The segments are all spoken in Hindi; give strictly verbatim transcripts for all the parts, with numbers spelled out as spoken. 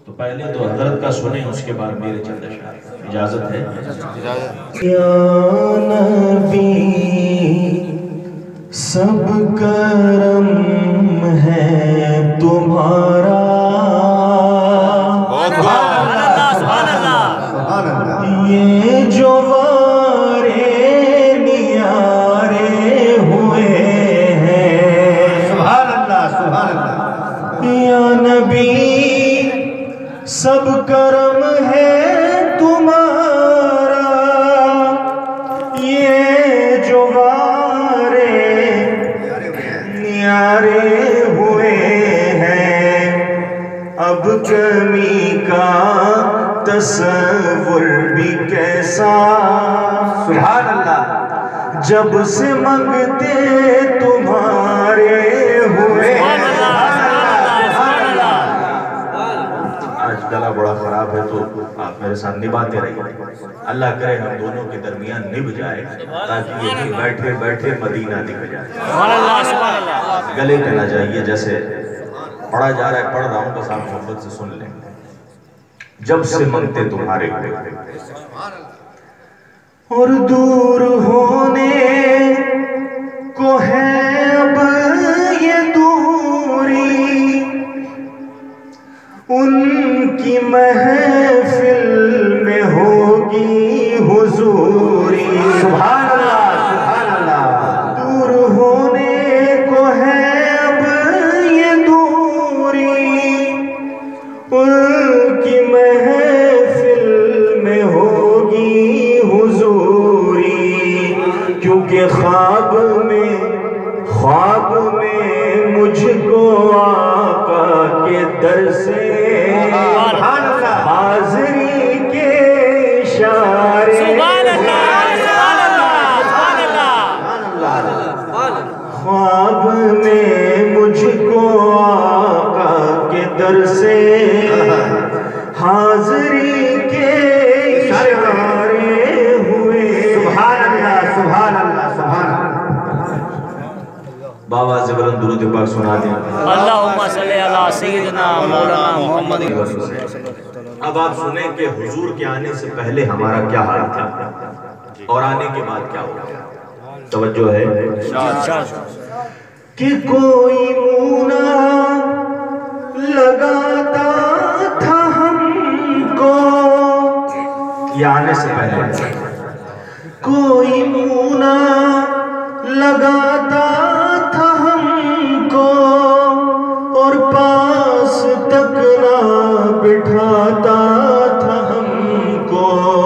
तो पहले तो हजरत का सुने, उसके बाद मेरे चंद अशआर। इजाजत है? या नबी सब करम है तुम्हारा, ये जो वारे नियारे हुए हैं। सुभान अल्लाह, सुभान अल्लाह। या नबी सब करम है तुम्हारा, ये जो वारे नियारे हुए हैं। अब कमी का तसव्वुर भी कैसा, सुभान अल्लाह, जब से मंगते तुम्हारे हुए। आज गला बड़ा खराब है तो आप मेरे साथ निभाते रहिए। अल्लाह करे हम दोनों के दरमियान निभ जाए, ताकि ये भी बैठे बैठे मदीना दिख जाए। गले पे ना जाइए, जैसे पढ़ा जा रहा है पढ़ रहा हूँ, बस आप मोहब्बत से सुन लें। जब से मंगते तुम्हारे हुए और दूर होने को है अब ये दूरी, उनकी महफिल में होगी हुजूरी। सुभान अल्लाह, सुभान अल्लाह। दूर होने को है अब ये दूरी, उनकी महफिल में होगी हुजूरी। क्योंकि ख्वाब में ख्वाब में मुझको आका के दर से हाज़री के इशारे, ख्वाब में मुझको आका के दर से हाज़री के इशारे हुए। सुभान अल्लाह, सुभान अल्लाह, सुभान अल्लाह। बाबा से बुलंद दुरूद पाक सुना दें। अल्लाहुम्मा सल्ली अला सय्यिदना मौलाना मोहम्मद। अब आप सुने कि हुजूर के आने से पहले हमारा क्या हाल था और आने के बाद क्या होगा। तवज्जो है कि कोई मुना लगाता था हमको, ये आने से पहले कोई मुना लगाता था हमको, और पास तक ना बिठाता था हमको,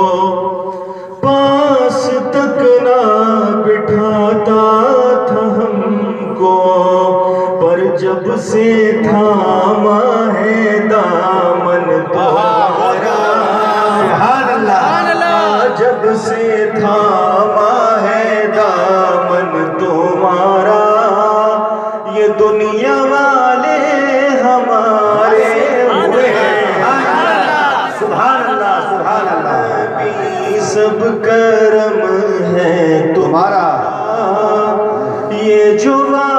पास तक ना बिठाता था हमको। पर जब से थामा है दामन तुम्हारा, सुभान अल्लाह, जब से थामा है दामन तुम्हारा, ये दुनिया वाले हमारे हुए। सुभान अल्लाह, सुभान अल्लाह। सब करम है तुम्हारा, ये जो